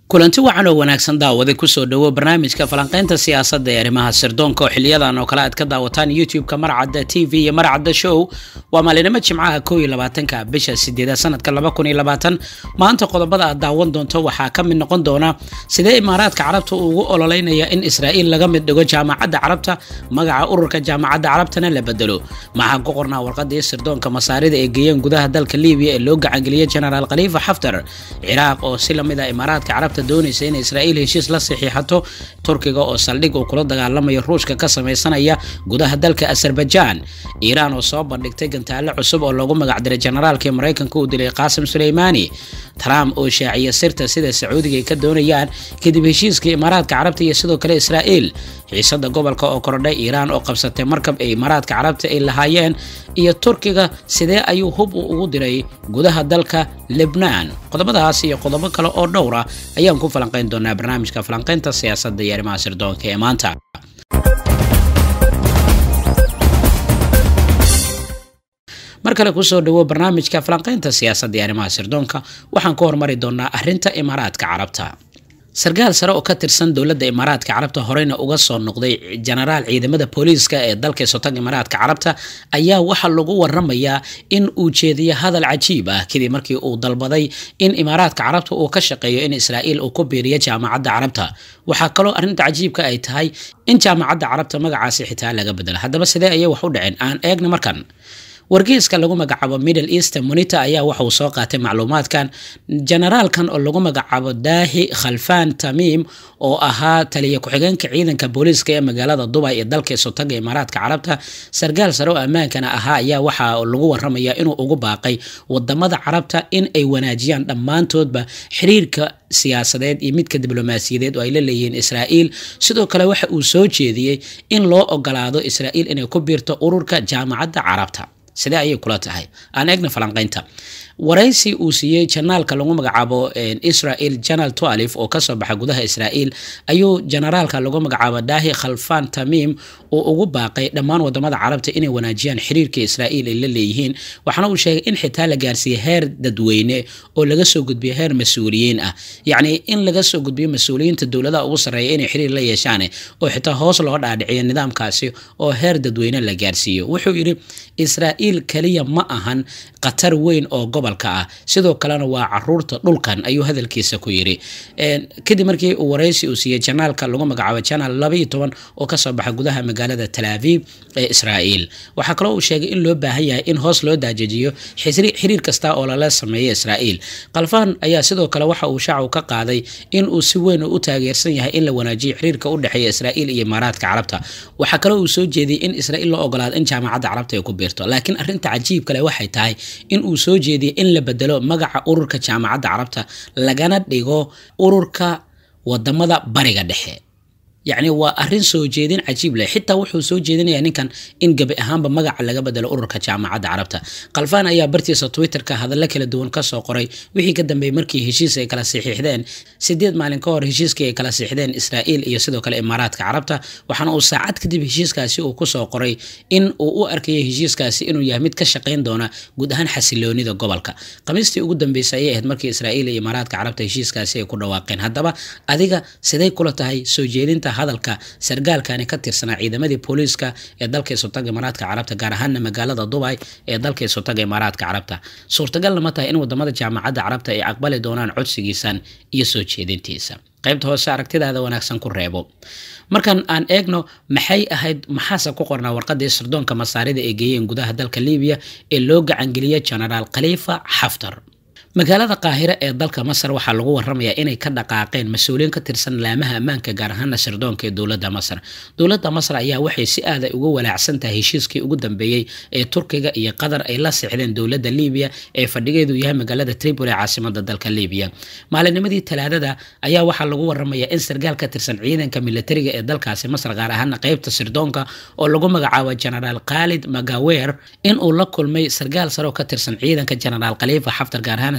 kulanti wacan oo wanaagsan daawade kusoo dhawo barnaamijka falanqaynta siyaasadda ee arrimaha sirdoonka oo xiliyadan oo kale aad ka daawataan YouTube-ka Marcadda TV iyo Marcadda Show waa maalinimo Jimcaha 21 bisha 8 sanadka 2020 maanta qodobada aad daawan doonto waxaa ka mid noqon doona sidee Imaaraadka Carabta ugu ololeynaya in Israa'iil laga mid dhigo Jaamacadda Carabta magaca ururka Jaamacadda Carabtana la bedelo maxaa ku qornaa warqadii sirdoonka masaarida ee geeyeen gudaha dalka Liibiya ee loo gacan galiyay General Khalifa Haftar Ciraaq oo si lamid ah Imaaraadka Carabta doonaysa in Israa'iil heshiis la saxiixato Turkiga oo saldhig uu kula dagaalamayo Ruushka ka sameeysanaya gudaha dalka Azerbaijan Iran oo soo bandhigtay gantaale cusub oo lagu magac diray generaalka Mareykanka uu dilay Qasem Soleimani Trump oo shaaciyay sirta sida Sacuudiga ay ka doonayaan kadib heshiiska Imaaraadka Carabta iyo sidoo kale Israa'iil xiisada gobolka oo kordhay Iran oo qabsatay markab ay Imaaraadka Carabta ay lahaayeen iyo Turkiga sidee ayuu hub ugu diray gudaha dalka Lebanon qodobadaas iyo qodobo kale oo dhowr ah ayaan ku falanqayn doonaa barnaamijka falanqaynta siyaasadda iyo arrimaha sirdoonka ee maanta markale ku soo dhawo barnaamijka falanqaynta siyaasadda iyo arrimaha sirdoonka waxaan ku hormari doonaa arrinta Imaaraadka Carabta sargaal sare oo ka tirsan dawladda Imaaraadka Carabta horeyna uga soo noqday generaal ciidamada booliiska ee dalka Sultan Imaaraadka Carabta ayaa waxa lagu waramayaa in uu jeediyo hadal cajiib ah kadib markii uu dalbaday in Imaaraadka Carabta uu ka shaqeeyo in Israa'iil uu ku biiriyo Jaamacadda Carabta waxa kaloo arrinta cajiibka ay tahay in Jaamacadda Carabta magacaasi xitaa laga bedelo haddaba sidee ayay wax u dhaceen aan eegno markan wargeyska lagu magacaabo Middle East Monitor ayaa waxa uu soo qaatay macluumaadkan generaalkan oo lagu magacaabo Daahi Khalfan Tamim oo ahaa taliye ku-xigeenka ciidanka booliiska ee magaalada Dubai ee dalka Sultan Imaaraadka Carabta sargaal sare oo amaankana ahaa ayaa waxa lagu waramayaa inuu ugu baaqay wadamada Carabta in ay wanaajiyaan dhammaantoodba xiriirka siyaasadeed iyo midka diblomaasiyadeed oo ay la leeyihiin Israa'iil sidoo kale waxa uu soo jeediyay in loo ogolaado Israa'iil inay ku biirto ururka Jaamacadda Carabta sidee ayay kula tahay aan eegna falanqaynta waraysi uu siiyay janaalka lagu magacaabo Israel Channel 12 oo ka soo baxay gudaha Israa'iil ayuu generaalka lagu magacaabo Daahi Khalfan Tamim oo ugu baaqay dhammaan wadamada Carabta inay wanaajiyaan xiriirka Israa'iil ay la leeyihiin waxaana uu sheegay in xitaa la gaarsiiyay heer dadweyne oo laga soo gudbiyo heer mas'uuliyiin ah yacni in laga soo gudbiyo mas'uuliyiinta dawladda ugu sareeya inay xiriir la yeeshaan oo xitaa hoos loo dhaadhiciyo nidaamkaasi oo heer dadweyne la gaarsiiyo wuxuu yiri Israa'iil kaliya ma ahan qatar weyn oo gobolka ah sidoo kalena waa caruurta dhulkan ayuu hadalkiisa ku yiri kadib markii uu waraysi uu siiyay janaalka lagu magacaabo Channel 12 oo ka soo baxay gudaha magaalada Tel Aviv ee Israa'iil waxa kale oo uu sheegay in loo baahan yahay in hoos loo daajiyo xiriir kasta oo la sameeyo Israa'iil Khalfan ayaa sidoo kale waxa uu shaacu ka qaaday in uu si weyn u taageersan yahay in la wanaajiyo xiriirka u dhaxeeya Israa'iil iyo Imaaraadka Carabta waxa kale oo uu soo jeediyay in Israa'iil loo ogolaado in Jaamacadda Carabta ay ku biirto laakiin arrinta cajiib kale waxay tahay in uu soo jeediyay in la bedelo magaca ururka Jaamacadda Carabta lagana dhigo ururka wadamada bariga dhexe يعني وأرين سو جيدين عجيب له حتى وحو سو جيدين يعني كان إن جب أهم بمجع لجا بدل أورك جامعة عربته قلفان أيا برتي تويتر كهذا لك لدون كسر قري وحي قدم بمركي هشيس كلا صحيحدين سديد مالين كور هشيس كلا صحيحدين إسرائيل يسدو كلا إمارات كعربته وحنا ساعات كدي هشيس كاسي وكسر قري إن أركي هشيس كاسي إنه يهمت كشقين دونا جودهن حسيلوني ذا قبلك قميصتي قدام بيسايه مركي إسرائيل إمارات كعربته هشيس كاسي يكون واقعين هذا أديك سدي كل تهاي سو جيدين hadalka sargaalkani ka tirsanaa ciidamadii booliiska ee dalka Sultan Imaaraadka Carabta gaar ahaan magaalada Dubai ee dalka Sultan Imaaraadka Carabta suurtagal ma tahay in wadamada Jaamacadda Carabta ay aqbali doonaan codsigiisan iyo soo jeedintiisa qaybta hoose aragtidaada wanaagsan ku reebo markan aan eegno maxay ahayd maxaase ku qornaa warqadii sirdoonka masaarida ee geeyeen gudaha dalka Liibiya ee loo gacan galiyay General Khalifa Haftar magaalada Qaahira ee dalka Masar waxa lagu waramayaa inay ka dhaqaaqeen mas'uuliyiin ka tirsan laamaha ammaanka gaar ahaan sirdoonka ee dawladda Masar ayaa waxay si aad ah uga walaacsan tahay heshiiskii ugu dambeeyay ee Turkiga iyo Qatar ay la saxdeen dawladda Liibiya ee fadhigeedu yahay magaalada Tripoli caasimadda dalka Liibiya maalinimadii Talaadada ayaa waxa lagu waramayaa in sargaal ka tirsan ciidanka militariga ee dalkaasi Masar gaar ahaan qaybta sirdoonka oo lagu magacaabo General Khalid Magawer in uu la kulmay sargaal sare oo ka tirsan ciidanka General Khalifa Haftar gaar ahaan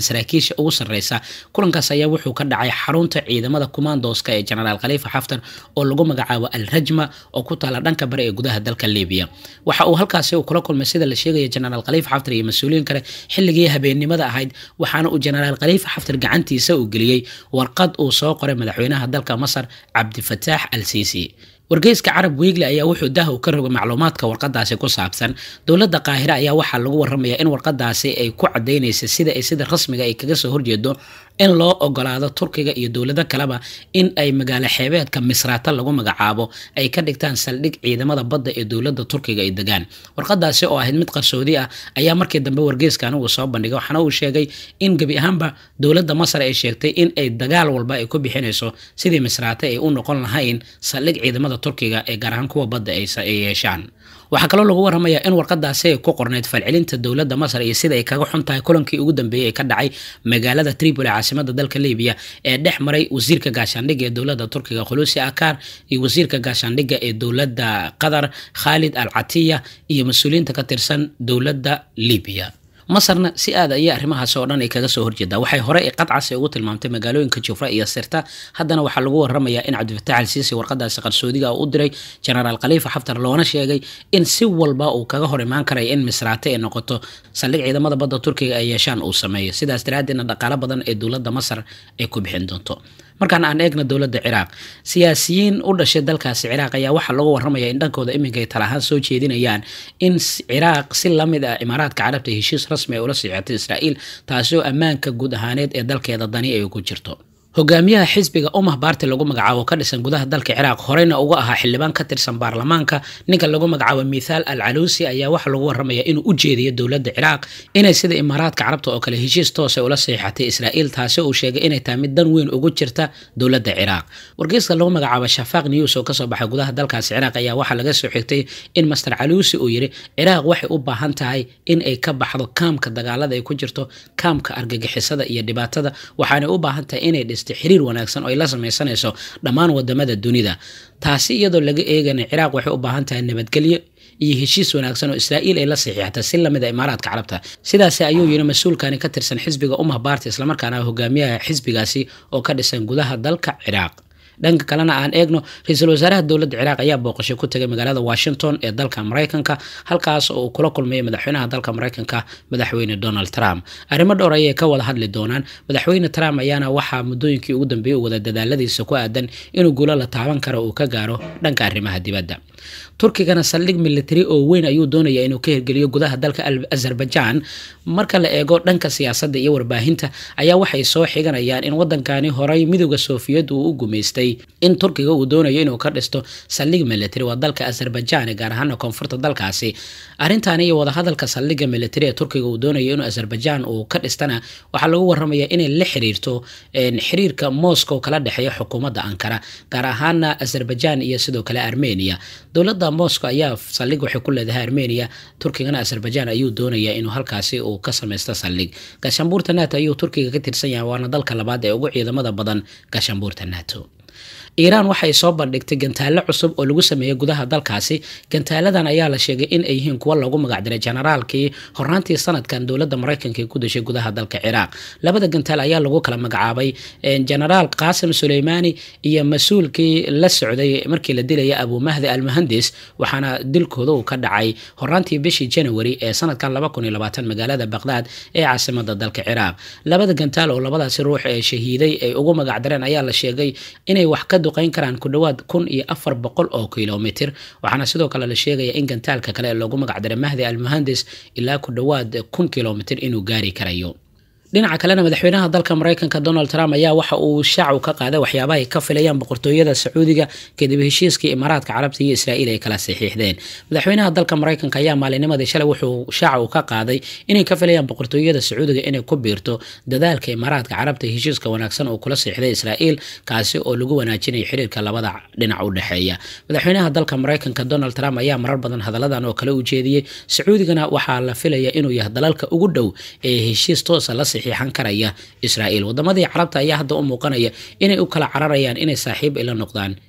saraakiisha ugu sarreysa. kulankaas ayaa wuxuu ka dhacay xarunta ciidamada commandoska ee Generaal Khalifa Haftar oo lagu magacaabo Al-Rajma oo ku taala dhanka bari ee gudaha dalka Liibiya. waxa uu halkaasi kula kulmay sida la sheegay Generaal Khalifa Haftar iyo mas'uuliyiin kale xilligii habeenimada ahayd, waxaana uu Generaal Khalifa Haftar gacantiisa u geliyay warqad uu soo qoray madaxweynaha dalka Masar Abdel Fattah al-Sisi. wargeyska Arab Weekly ayaa wuxuu daaha ka rogay macluumaadka warqadaasi ku saabsan. dowladda Qaahira ayaa waxaa lagu warramayaa in warqadaasi ay ku cadeynayso sida rasmiga ay kaga soo horjeedo in loo ogolaado Turkiga iyo dowlado kaleba in ay magaalo xeebeedka Misrata lagu magacaabo ay ka dhigtaan saldhig ciidamada badda ee dowladda Turkiga ay degaan. warqadaasi oo ahayd mid qarsoodi ah ayaa markii dambe wargeyskan uu soo bandhigay, waxaana uu sheegay in gabi ahaanba dowladda Masar ay sheegtay in ay dagaal walba ay ku bixinayso sidii Misrata ay u noqon lahayn saldhig ciidamada Turkiga ee gaar ahaan kuwa badda ay yeeshaan. waxaa kaloo lagu warramayaa in warqadaasi ay ku qorneyd falcelinta dowladda Masar iyo sida ay kaga xun tahay kulankii ugu dambeeyay ee ka dhacay magaalada Tripoli caasimadda dalka Liibiya ee dhex maray wasiirka gaashaandhigga ee dowladda Turkiga Khulusi Akar iyo wasiirka gaashaandhigga ee dowladda Qatar Khalid Al-Atiya iyo mas'uuliyiinta ka tirsan dowladda Liibiya. Masarna si aad ay arrimahaas oo dhan ay kaga soo horjeedaa. waxay hore qadcas ugu tilmaamtay magaalooyinka Jufra iyo Sirta. haddana waxaa lagu warramayaa in Abdel Fattah al-Sisi warqadaasi qarsoodiga u diray Generaal Khalifa Haftar, loona sheegay in si walba uu kaga hor imaan karay in Misrata ay noqoto saldhig ciidamada badda Turkiga ay yeeshaan uu sameeyo. sidaas daraadeedna dhaqaale badan ee dowladda Masar ay ku bixin doonto. markaan aan eegno dowladda Ciraaq, siyaasiyiin u dhashay dalkaasi Ciraaq ayaa waxaa lagu warramayaa in dhankooda iminka ay talahaan soo jeedinayaan in Ciraaq si la mid ah Imaaraadka Carabta heshiis rasmi ah ula socotay Israa'iil, taasoo ammaanka guud ahaaneed ee dalkeeda dani ay ku jirto. hogaamiyaha xisbiga Ummah Party lagu magacaabo ka dhisan gudaha dalka Ciraaq, horeyna uga ahaa xildhibaan ka tirsan baarlamaanka, ninka lagu magacaabo Mithaal al-Alusi ayaa waxa lagu warramayaa inuu u jeediyo dowladda Ciraaq inay sida Imaaraadka Carabta oo kale heshiis toos ah ula saxiixatay Israa'iil, taasi uu sheegay inay tahay mid dan weyn ugu jirta dowladda Ciraaq. wargeyska lagu magacaabo Shafaq News oo ka soo baxay gudaha dalkaas Ciraaq ayaa waxa laga soo xigtay in Master Alusi uu yiri Ciraaq waxay u baahan tahay in ay ka baxdo kaamka dagaalada ay ku jirto, kaamka argagixisada iyo dhibaatada, waxaana u baahan tahay inay xiriir wanaagsan oo ay la sameysanayso dhammaan wadamada dunida. taasi iyadoo laga eegana Ciraaq waxay u baahan tahay nabadgelyo iyo heshiis wanaagsan oo Israa'iil ay la saxiixatay si la mid ah Imaaraadka Carabta. sidaas ayuu yiri mas'uulkani ka tirsan xisbiga Ummah Party, isla markaana hogaamiyaha xisbigaasi oo ka dhisan gudaha dalka Ciraaq. dhanka kalena aan eegno ra'iisul wasaaraha dowladda Ciraaq ayaa booqasho ku tagay magaalada Washington ee dalka Mareykanka, halkaas oo uu kula kulmay madaxweynaha dalka Mareykanka madaxweyne Donald Trump. arrimo dhowr ay ka wada hadli doonaan. madaxweyne Trump ayaana waxa muddooyinkii ugu dambeeyay wada dadaaladiisa ku aadan inuu guulo la taaban karo uu ka gaaro dhanka arrimaha dibadda. Turkigana saldhig military oo weyn ayuu doonayaa inuu ka hirgeliyo gudaha dalka Azerbaijan. marka la eego dhanka siyaasadda iyo warbaahinta ayaa waxay soo xiganayaan in wadankani horay midowga Soviet uu u gumeystay in Turkiga uu doonayo inuu ka dhisto saldhig military waa dalka Azerbaijan, gaar ahaan koonfurta dalkaasi. arrintan iyo wada hadalka saldhigga military ee Turkiga uu doonayo inuu Azerbaijan uu ka dhistana waxaa lagu warramayaa inay la xiriirto xiriirka Moscow kala dhaxeeya xukuumadda Ankara, gaar ahaan Azerbaijan iyo sidoo kale Armenia. dowladda Moscow ayaa saldhig waxay ku leedahay Armenia, Turkigana Azerbaijan ayuu doonayaa inuu halkaasi uu ka sameysto saldhig. gaashaanbuurta NATO ayuu Turkiga ka tirsan yahay, waana dalka labaad ee ugu ciidamada badan gaashaanbuurta NATO. Iran waxay soo bandhigtay gantaalo cusub oo lagu sameeyay gudaha dalkaasi. gantaaladan ayaa la sheegay in ay yihiin kuwa lagu magac daray generaalkii horraantii sanadkan dowladda Mareykanka ee ku dashay gudaha dalka Ciraaq. labada gantaal ayaa lagu kala magacaabay Generaal Qasim Suleimani iyo mas'uulkii la socday markii la dilay Abu Mahdi al-Muhandis, waxaana dilkooda uu ka dhacay horraantii bishii January ee sanadkan 2020 magaalada Baghdad ee caasimadda dalka Ciraaq. labada gantaal oo labadaasi ruux ee shahiiday ay ugu magac dareen ayaa la sheegay inay wax ka duqeyn karaan ku dhawaad 1400 oo kiiloomitir, waxaana sidoo kale la sheegaya in gantaalka kale ee lagu magac daray Mahdi al-Muhandis ilaa ku dhawaad 1000 kiiloomitir inuu gaari karayo. dhinaca kalena madaxweynaha dalka Mareykanka Donald Trump ayaa waxa uu shaacu ka qaaday waxyaabaha ay ka filayaan boqortooyada Sacuudiga kadib heshiiskii Imaaraadka Carabta iyo Israa'iil ay kala saxiixdeen. madaxweynaha dalka Mareykanka ayaa maalinimadii shalay wuxuu shaacu ka qaaday inay ka filayaan boqortooyada Sacuudiga inay ku biirto dadaalka Imaaraadka Carabta heshiiska wanaagsan oo kula saxiixday Israa'iil, kaasi oo lagu wanaajinayo xiriirka labada dhinac u dhaxeeya. madaxweynaha dalka Mareykanka Donald Trump ayaa marar badan hadaladan oo kale u jeediyay. Sacuudigana waxaa la filayaa inuu yahay dalalka ugu dhow ee heshiis toos ah la saxiixan karaya Israa'iil. wadamadii Carabta ayaa hadda u muuqanaya inay u kala cararayaan inay saaxiib ila noqdaan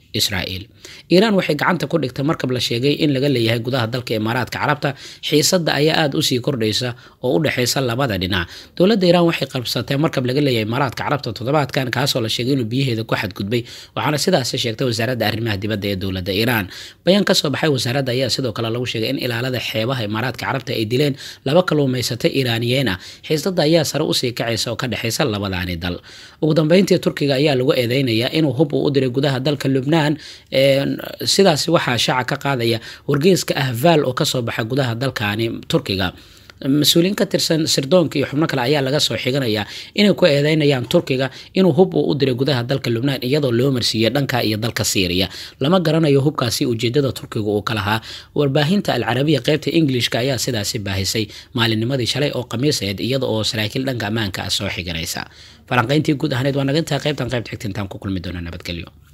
Israa'iil. Iiraan waxay gacanta ku dhigtay markab la sheegay in laga leeyahay gudaha dalka Imaaraadka Carabta. Xiisadda ayaa aad u sii kordhaysa oo u dhaxaysa labada dhinac. Dowladda Iiraan waxay qabsatay markab laga leeyahay Imaaraadka Carabta toddobaadkan kaasoo la sheegay inuu biyaheeda ku xadgudbay, waxaana sidaas sheegtay wasaaradda arrimaha dibadda ee dowladda Iiraan. Bayaan ka soo baxay wasaaradda ayaa sidoo kale lagu sheegay in ilaalada xeebaha Imaaraadka Carabta ay dileen laba kalluumaysato Iiraaniyiin ah. Xiisadda ayaa sare u sii kacaysa oo ka dhaxaysa labadaani dal. Ugu dambeyntii Turkiga ayaa lagu eedeynayaa inuu hub u diray gudaha dalka Lubnaan. Sidaas waxaa shaaca ka qaadaya wargeyska Ahval oo ka soo baxay gudaha dalkaani Turkiga. Mas'uuliyiin ka tirsan sirdoonka iyo xubno kale ayaa laga soo xiganayaa inay ku eedeynayaan Turkiga inuu hub u diray gudaha dalka Lubnaan iyadoo loo marsiiyay dhanka iyo dalka Syria. Lama garanayo hubkaasi ujeedada Turkiga uu ka lahaa. Warbaahinta Al-Carabiya qaybta Englishka ayaa sidaasi baahisay maalinnimadii shalay oo Khamiiseed iyada oo saraakiil dhanka ammaanka soo xiganaysa. Falanqayntii guud ahaaneed waa naga intaa qaybta xigta intaan ku kulmi doona nabadgelyo.